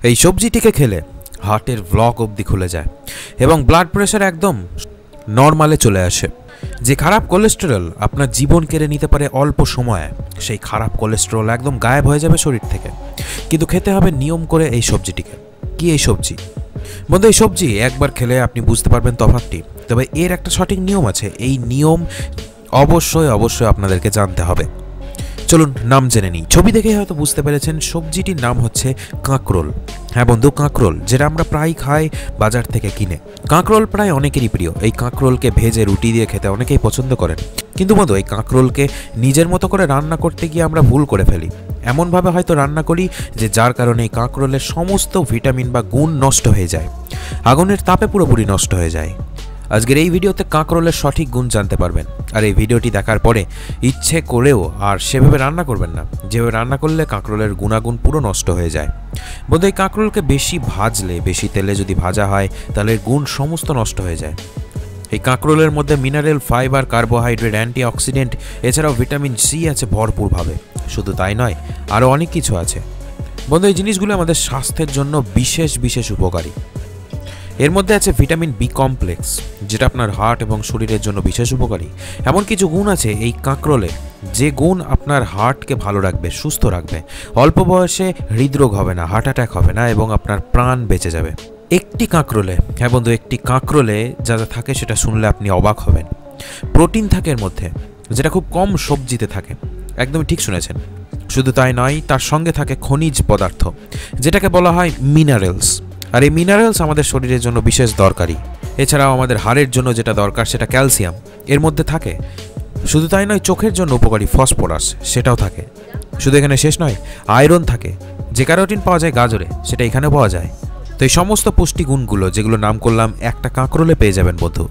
এই সবজিটিকে খেলে হার্টের ব্লক অবধি খুলে যায় এবং ব্লাড প্রেশার একদম নর্মালে চলে আসে। যে খারাপ কোলেস্টেরল আপনার জীবন কেড়ে নিতে পারে অল্প সময়ে, সেই খারাপ কোলেস্টেরল একদম গায়েব হয়ে যাবে শরীর থেকে। কিন্তু খেতে হবে নিয়ম করে এই সবজিটিকে। কি এই সবজি? বন্ধু, এই সবজি একবার খেলে আপনি বুঝতে পারবেন তফাৎটি। তবে এর একটা সঠিক নিয়ম আছে। এই নিয়ম অবশ্যই আপনাদেরকে জানতে হবে। চলুন নাম জেনে নিই। ছবি দেখে হয়তো বুঝতে পেরেছেন সবজিটির নাম হচ্ছে কাঁকরোল। হ্যাঁ বন্ধু, কাঁকরোল, যেটা আমরা প্রায় খাই বাজার থেকে কিনে। কাঁকরোল প্রায় অনেকেরই প্রিয়। এই কাঁকরোলকে ভেজে রুটি দিয়ে খেতে অনেকেই পছন্দ করেন। কিন্তু বন্ধু, এই কাঁকরোলকে নিজের মতো করে রান্না করতে গিয়ে আমরা ভুল করে ফেলি। এমনভাবে হয়তো রান্না করি যে যার কারণে এই কাঁকরোলের সমস্ত ভিটামিন বা গুণ নষ্ট হয়ে যায়, আগুনের তাপে পুরোপুরি নষ্ট হয়ে যায়। আজকের এই ভিডিওতে কাঁকরোলের সঠিক গুণ জানতে পারবেন। আর এই ভিডিওটি দেখার পরে ইচ্ছে করেও আর সেভাবে রান্না করবেন না, যেভাবে রান্না করলে কাঁকরোলের গুণাগুণ পুরো নষ্ট হয়ে যায়। বন্ধু, এই কাঁকরোলকে বেশি ভাজলে, বেশি তেলে যদি ভাজা হয়, তাহলে এর গুণ সমস্ত নষ্ট হয়ে যায়। এই কাঁকরোলের মধ্যে মিনারেল, ফাইবার, কার্বোহাইড্রেট, অ্যান্টিঅক্সিডেন্ট, এছাড়াও ভিটামিন সি আছে ভরপুরভাবে। শুধু তাই নয়, আরও অনেক কিছু আছে। বন্ধু, এই জিনিসগুলো আমাদের স্বাস্থ্যের জন্য বিশেষ উপকারী। এর মধ্যে আছে ভিটামিন বি কমপ্লেক্স, যেটা আপনার হার্ট এবং শরীরের জন্য বিশেষ উপকারী। এমন কিছু গুণ আছে এই কাঁকরোলে, যে গুণ আপনার হার্টকে ভালো রাখবে, সুস্থ রাখবে। অল্প বয়সে হৃদরোগ হবে না, হার্ট অ্যাটাক হবে না এবং আপনার প্রাণ বেঁচে যাবে একটি কাঁকরোলে। হ্যাঁ বন্ধু, একটি কাঁকরোলে যা যা থাকে সেটা শুনলে আপনি অবাক হবেন। প্রোটিন থাকে এর মধ্যে, যেটা খুব কম সবজিতে থাকে। একদমই ঠিক শুনেছেন। শুধু তাই নয়, তার সঙ্গে থাকে খনিজ পদার্থ, যেটাকে বলা হয় মিনারেলস। আর এই মিনারেলস আমাদের শরীরের জন্য বিশেষ দরকারি। এছাড়াও আমাদের হাড়ের জন্য যেটা দরকার সেটা ক্যালসিয়াম এর মধ্যে থাকে। শুধু তাই নয়, চোখের জন্য উপকারী ফসফরাস সেটাও থাকে। শুধু এখানে শেষ নয়, আয়রন থাকে। যে ক্যারোটিন পাওয়া যায় গাজরে, সেটা এখানে পাওয়া যায়। তো এই সমস্ত পুষ্টিগুণগুলো যেগুলো নাম করলাম একটা কাঁকরোলে পেয়ে যাবেন বন্ধু।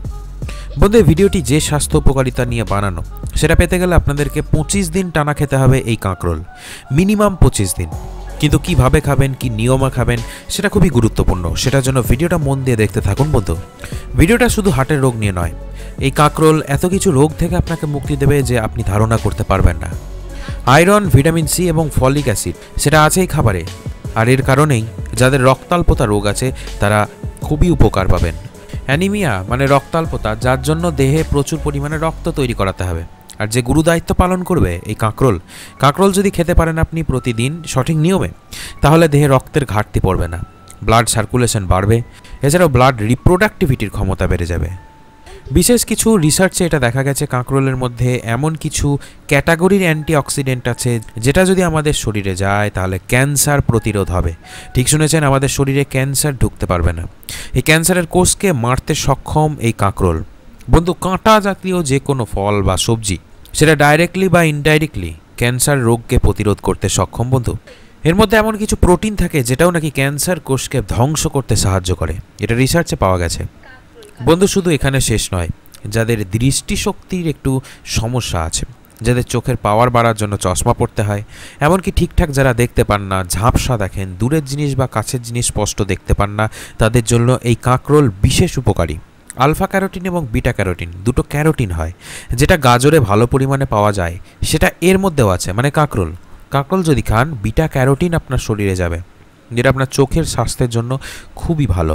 এই ভিডিওটি যে স্বাস্থ্য উপকারিতা নিয়ে বানানো, সেটা পেতে গেলে আপনাদেরকে 25 দিন টানা খেতে হবে এই কাঁকরোল, মিনিমাম 25 দিন। কিন্তু কিভাবে খাবেন, কি নিয়মে খাবেন, সেটা খুবই গুরুত্বপূর্ণ। সেটার জন্য ভিডিওটা মন দিয়ে দেখতে থাকুন বন্ধু। ভিডিওটা শুধু হার্টের রোগ নিয়ে নয়, এই কাঁকরোল এত কিছু রোগ থেকে আপনাকে মুক্তি দেবে যে আপনি ধারণা করতে পারবেন না। আয়রন, ভিটামিন সি এবং ফলিক অ্যাসিড সেটা আছেই খাবারে। আর এর কারণেই যাদের রক্তাল্পতা রোগ আছে তারা খুবই উপকার পাবেন। অ্যানিমিয়া মানে রক্তাল্পতা, যার জন্য দেহে প্রচুর পরিমাণে রক্ত তৈরি করাতে হবে। আর যে গুরু দায়িত্ব পালন করবে এই কাঁকরোল যদি খেতে পারেন আপনি প্রতিদিন সঠিক নিয়মে, তাহলে দেহে রক্তের ঘাটতি পড়বে না, ব্লাড সার্কুলেশন বাড়বে। এছাড়াও ব্লাড রিপ্রোডাক্টিভিটির ক্ষমতা বেড়ে যাবে। বিশেষ কিছু রিসার্চে এটা দেখা গেছে কাঁকরোলের মধ্যে এমন কিছু ক্যাটাগরির অ্যান্টিঅক্সিডেন্ট আছে, যেটা যদি আমাদের শরীরে যায় তাহলে ক্যান্সার প্রতিরোধ হবে। ঠিক শুনেছেন, আমাদের শরীরে ক্যান্সার ঢুকতে পারবে না। এই ক্যান্সারের কোষকে মারতে সক্ষম এই কাঁকরোল। বন্ধু, কাঁটা জাতীয় যে কোনো ফল বা সবজি, সেটা ডাইরেক্টলি বা ইনডাইরেক্টলি ক্যান্সার রোগকে প্রতিরোধ করতে সক্ষম বন্ধু। এর মধ্যে এমন কিছু প্রোটিন থাকে যেটাও নাকি ক্যান্সার কোষকে ধ্বংস করতে সাহায্য করে, এটা রিসার্চে পাওয়া গেছে বন্ধু। শুধু এখানে শেষ নয়, যাদের দৃষ্টিশক্তির একটু সমস্যা আছে, যাদের চোখের পাওয়ার বাড়ার জন্য চশমা পড়তে হয়, এমনকি ঠিকঠাক যারা দেখতে পান না, ঝাপসা দেখেন, দূরের জিনিস বা কাছের জিনিস স্পষ্ট দেখতে পান না, তাদের জন্য এই কাঁকরোল বিশেষ উপকারী। আলফা ক্যারোটিন এবং বিটা ক্যারোটিন, দুটো ক্যারোটিন হয়, যেটা গাজরে ভালো পরিমাণে পাওয়া যায়, সেটা এর মধ্যেও আছে। মানে কাঁকরোল যদি খান, বিটা ক্যারোটিন আপনার শরীরে যাবে, যেটা আপনার চোখের স্বাস্থ্যের জন্য খুবই ভালো।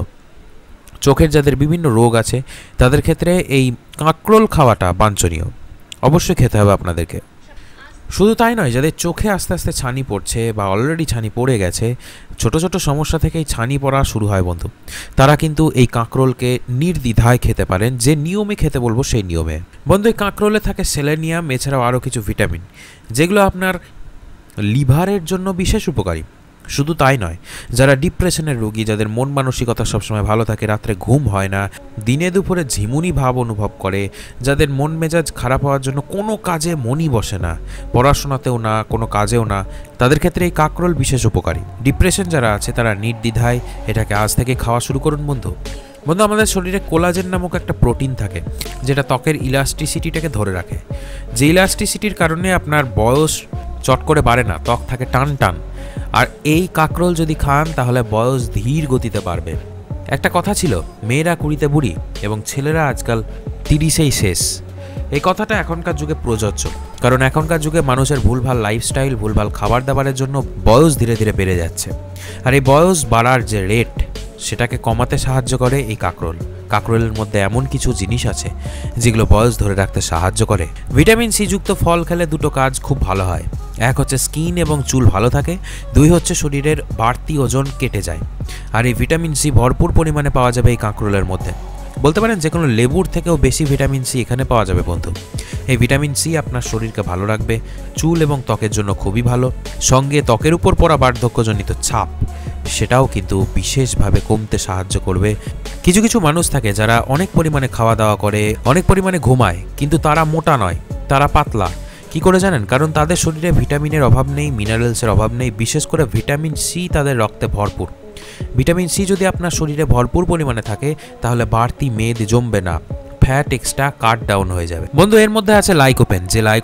চোখের যাদের বিভিন্ন রোগ আছে তাদের ক্ষেত্রে এই কাঁকরোল খাওয়াটা বাঞ্ছনীয়, অবশ্যই খেতে হবে আপনাদেরকে। শুধু তাই নয়, যাদের চোখে আস্তে আস্তে ছানি পড়ছে বা অলরেডি ছানি পড়ে গেছে, ছোট ছোট সমস্যা থেকেই ছানি পড়া শুরু হয় বন্ধু, তারা কিন্তু এই কাঁকরোলকে নির্দ্বিধায় খেতে পারেন। যে নিয়মে খেতে বলবো সেই নিয়মে। বন্ধু, এই কাঁকরোলে থাকে সেলেনিয়াম, এছাড়াও আরও কিছু ভিটামিন, যেগুলো আপনার লিভারের জন্য বিশেষ উপকারী। শুধু তাই নয়, যারা ডিপ্রেশনের রোগী, যাদের মন মানসিকতা সবসময় ভালো থাকে, রাত্রে ঘুম হয় না, দিনে দুপুরে ঝিমুনি ভাব অনুভব করে, যাদের মন মেজাজ খারাপ হওয়ার জন্য কোনো কাজে মনই বসে না, পড়াশোনাতেও না, কোনো কাজেও না, তাদের ক্ষেত্রে এই কাঁকরোল বিশেষ উপকারী। ডিপ্রেশন যারা আছে তারা নির্দ্বিধায় এটাকে আজ থেকে খাওয়া শুরু করুন বন্ধু। আমাদের শরীরে কোলাজেন নামক একটা প্রোটিন থাকে, যেটা ত্বকের ইলাস্টিসিটিটাকে ধরে রাখে। যে ইলাস্টিসিটির কারণে আপনার বয়স চট করে বাড়ে না, ত্বক থাকে টান। আর এই কাঁকরোল যদি খান তাহলে বয়স ধীর গতিতে বাড়বে। একটা কথা ছিল, মেয়েরা 20-তে বুড়ি এবং ছেলেরা আজকাল 30-এই শেষ। এই কথাটা এখনকার যুগে প্রযোজ্য, কারণ এখনকার যুগে মানুষের ভুলভাল লাইফস্টাইল, ভুলভাল খাবার দাবারের জন্য বয়স ধীরে ধীরে বেড়ে যাচ্ছে। আর এই বয়স বাড়ার যে রেট, সেটাকে কমাতে সাহায্য করে এই কাঁকরোল। কাঁকরোলের মধ্যে এমন কিছু জিনিস আছে যেগুলো বয়স ধরে রাখতে সাহায্য করে। ভিটামিন সি যুক্ত ফল খেলে দুটো কাজ খুব ভালো হয়। এক হচ্ছে স্কিন এবং চুল ভালো থাকে, দুই হচ্ছে শরীরের বাড়তি ওজন কেটে যায়। আর এই ভিটামিন সি ভরপুর পরিমাণে পাওয়া যাবে এই কাঁকরোলের মধ্যে। বলতে পারেন যে কোনো লেবুর থেকেও বেশি ভিটামিন সি এখানে পাওয়া যাবে বন্ধু। এই ভিটামিন সি আপনার শরীরকে ভালো রাখবে, চুল এবং ত্বকের জন্য খুবই ভালো। সঙ্গে ত্বকের উপর পড়া বার্ধক্যজনিত ছাপ, সেটাও কিন্তু বিশেষভাবে কমতে সাহায্য করবে। কিছু কিছু মানুষ থাকে যারা অনেক পরিমাণে খাওয়া দাওয়া করে, অনেক পরিমাণে ঘুমায়, কিন্তু তারা মোটা নয়, তারা পাতলা। কি করে জানেন? কারণ তাদের শরীরে ভিটামিনের অভাব নেই, মিনারেলসের অভাব নেই, বিশেষ করে ভিটামিন সি তাদের রক্তে ভরপুর। ভিটামিন সি যদি আপনার শরীরে ভরপুর পরিমাণে থাকে তাহলে বাড়তি মেদ জমবে না, ফ্যাট এক্সট্রা কাট ডাউন হয়ে যাবে। বন্ধু, এর মধ্যে আছে লাইকোপেন।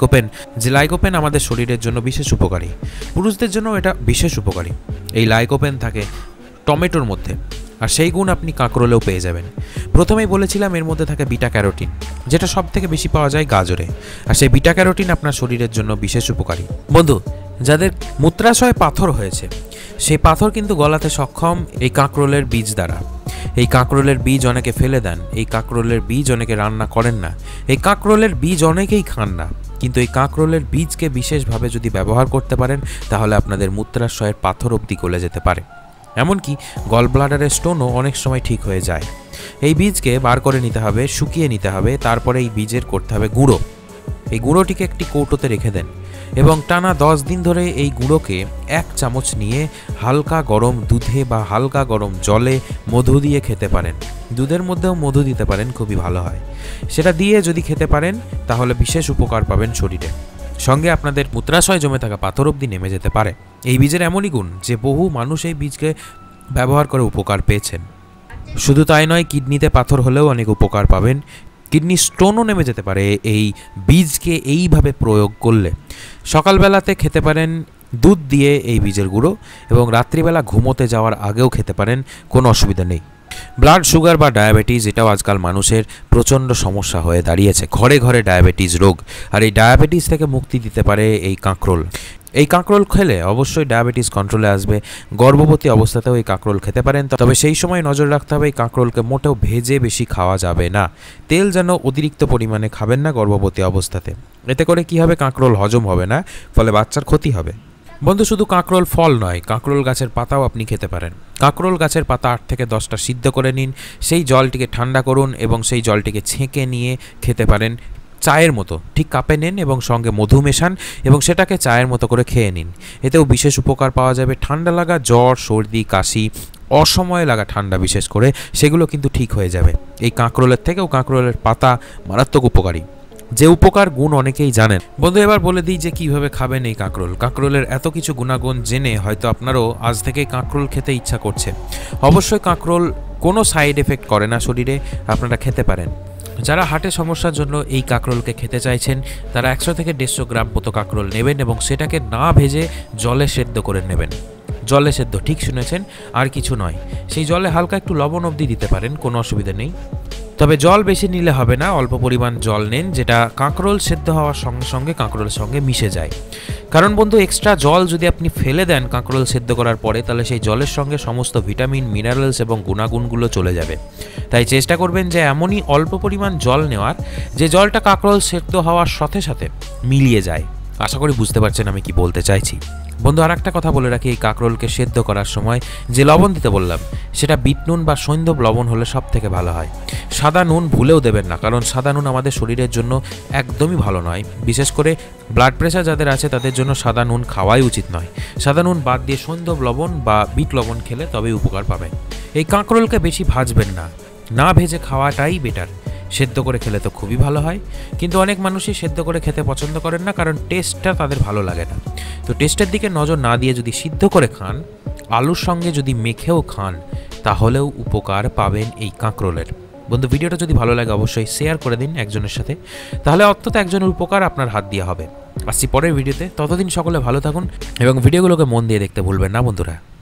যে লাইকোপেন আমাদের শরীরের জন্য বিশেষ উপকারী, পুরুষদের জন্য এটা বিশেষ উপকারী। এই লাইকোপেন থাকে টমেটোর মধ্যে, আর সেই গুণ আপনি কাঁকরোলেও পেয়ে যাবেন। প্রথমেই বলেছিলাম এর মধ্যে থাকে বিটা ক্যারোটিন, যেটা সব থেকে বেশি পাওয়া যায় গাজরে। আর সেই বিটা ক্যারোটিন আপনার শরীরের জন্য বিশেষ উপকারী। বন্ধু, যাদের মূত্রাশয়ে পাথর হয়েছে, সেই পাথর কিন্তু গলাতে সক্ষম এই কাঁকরোলের বীজ দ্বারা। এই কাঁকরোলের বীজ অনেকে ফেলে দেন, এই কাঁকরোলের বীজ অনেকে রান্না করেন না, এই কাঁকরোলের বীজ অনেকেই খান না। কিন্তু এই কাঁকরোলের বীজকে বিশেষভাবে যদি ব্যবহার করতে পারেন তাহলে আপনাদের মূত্রাশয়ের পাথর অবধি গলে যেতে পারে। এমনকি গল ব্লাডারের স্টোনও অনেক সময় ঠিক হয়ে যায়। এই বীজকে বার করে নিতে হবে, শুকিয়ে নিতে হবে, তারপরে এই বীজের করতে হবে গুঁড়ো। এই গুঁড়োটিকে একটি কৌটোতে রেখে দেন এবং টানা 10 দিন ধরে এই গুঁড়োকে 1 চামচ নিয়ে হালকা গরম দুধে বা হালকা গরম জলে মধু দিয়ে খেতে পারেন। দুধের মধ্যেও মধু দিতে পারেন, খুবই ভালো হয়। সেটা দিয়ে যদি খেতে পারেন তাহলে বিশেষ উপকার পাবেন শরীরে। সঙ্গে আপনাদের মূত্রাশয় জমে থাকা পাথর অবধি নেমে যেতে পারে। এই বীজের এমনই গুণ যে বহু মানুষ এই বীজকে ব্যবহার করে উপকার পেয়েছেন। শুধু তাই নয়, কিডনিতে পাথর হলেও অনেক উপকার পাবেন। কিডনি স্টোনও নেমে যেতে পারে এই বীজকে এইভাবে প্রয়োগ করলে। সকালবেলাতে খেতে পারেন দুধ দিয়ে এই বীজের গুঁড়ো, এবং রাত্রিবেলা ঘুমোতে যাওয়ার আগেও খেতে পারেন, কোনো অসুবিধা নেই। ব্লাড সুগার বা ডায়াবেটিস, এটাও আজকাল মানুষের প্রচণ্ড সমস্যা হয়ে দাঁড়িয়েছে। ঘরে ঘরে ডায়াবেটিস রোগ, আর এই ডায়াবেটিস থেকে মুক্তি দিতে পারে এই কাঁকরোল। এই কাঁকরোল খেলে অবশ্যই ডায়াবেটিস কন্ট্রোলে আসবে। গর্ভবতী অবস্থাতেও এই কাঁকরোল খেতে পারেন, তবে সেই সময় নজর রাখতে হবে এই কাঁকরোলকে মোটেও ভেজে বেশি খাওয়া যাবে না। তেল যেন অতিরিক্ত পরিমাণে খাবেন না গর্ভবতী অবস্থাতে। এতে করে কি হবে, কাঁকরোল হজম হবে না, ফলে বাচ্চার ক্ষতি হবে। বন্ধু, শুধু কাঁকরোল ফল নয়, কাঁকরোল গাছের পাতাও আপনি খেতে পারেন। কাঁকরোল গাছের পাতা 8 থেকে 10টা সিদ্ধ করে নিন, সেই জলটিকে ঠান্ডা করুন এবং সেই জলটিকে ছেঁকে নিয়ে খেতে পারেন চায়ের মতো। ঠিক কাপে নেন এবং সঙ্গে মধু মেশান এবং সেটাকে চায়ের মতো করে খেয়ে নিন। এতেও বিশেষ উপকার পাওয়া যাবে। ঠান্ডা লাগা, জ্বর, সর্দি, কাশি, অসময়ে লাগা ঠান্ডা বিশেষ করে, সেগুলো কিন্তু ঠিক হয়ে যাবে। এই কাঁকরোলের থেকেও কাঁকরোলের পাতা মারাত্মক উপকারী, যে উপকার গুণ অনেকেই জানেন। বন্ধু, এবার বলে দিই যে কিভাবে খাবেন এই কাঁকরোল। কাঁকরোলের এত কিছু গুণাগুণ জেনে হয়তো আপনারও আজ থেকেই কাঁকরোল খেতে ইচ্ছা করছে। অবশ্যই কাঁকরোল কোনো সাইড এফেক্ট করে না শরীরে, আপনারা খেতে পারেন। যারা হার্টের সমস্যার জন্য এই কাঁকরোলকে খেতে চাইছেন তারা 100 থেকে 150 গ্রাম মতো কাঁকরোল নেবেন এবং সেটাকে না ভেজে জলে সেদ্ধ করে নেবেন। জলে সেদ্ধ, ঠিক শুনেছেন, আর কিছু নয়। সেই জলে হালকা একটু লবণ অবধি দিতে পারেন, কোনো অসুবিধা নেই। তবে জল বেশি নিলে হবে না, অল্প পরিমাণ জল নেন, যেটা কাঁকরোল সেদ্ধ হওয়ার সঙ্গে সঙ্গে কাঁকরোলের সঙ্গে মিশে যায়। কারণ বন্ধু, এক্সট্রা জল যদি আপনি ফেলে দেন কাঁকরোল সেদ্ধ করার পরে, তাহলে সেই জলের সঙ্গে সমস্ত ভিটামিন, মিনারেলস এবং গুণাগুণগুলো চলে যাবে। তাই চেষ্টা করবেন যে এমনই অল্প পরিমাণ জল নেওয়ার, যে জলটা কাঁকরোল সেদ্ধ হওয়ার সাথে সাথে মিলিয়ে যায়। আশা করি বুঝতে পারছেন আমি কি বলতে চাইছি। বন্ধু, আর একটা কথা বলে রাখি, এই কাঁকরোলকে সেদ্ধ করার সময় যে লবণ দিতে বললাম, সেটা বিট নুন বা সৈন্ধব লবণ হলে সব থেকে ভালো হয়। সাদা নুন ভুলেও দেবেন না, কারণ সাদা নুন আমাদের শরীরের জন্য একদমই ভালো নয়। বিশেষ করে ব্লাড প্রেশার যাদের আছে তাদের জন্য সাদা নুন খাওয়াই উচিত নয়। সাদা নুন বাদ দিয়ে সৈন্ধব লবণ বা বিট লবণ খেলে তবেই উপকার পাবেন। এই কাঁকরোলকে বেশি ভাজবেন না, না ভেজে খাওয়াটাই বেটার। সেদ্ধ করে খেলে তো খুবই ভালো হয়, কিন্তু অনেক মানুষই সেদ্ধ করে খেতে পছন্দ করেন না, কারণ টেস্টটা তাদের ভালো লাগে না। তো টেস্টের দিকে নজর না দিয়ে যদি সিদ্ধ করে খান, আলুর সঙ্গে যদি মেখেও খান, তাহলেও উপকার পাবেন এই কাঁকরোলের। বন্ধু, ভিডিওটা যদি ভালো লাগে অবশ্যই শেয়ার করে দিন একজনের সাথে, তাহলে অন্তত একজনের উপকার আপনার হাত দিয়ে হবে। আসছি পরের ভিডিওতে, ততদিন সকলে ভালো থাকুন এবং ভিডিওগুলোকে মন দিয়ে দেখতে ভুলবেন না বন্ধুরা।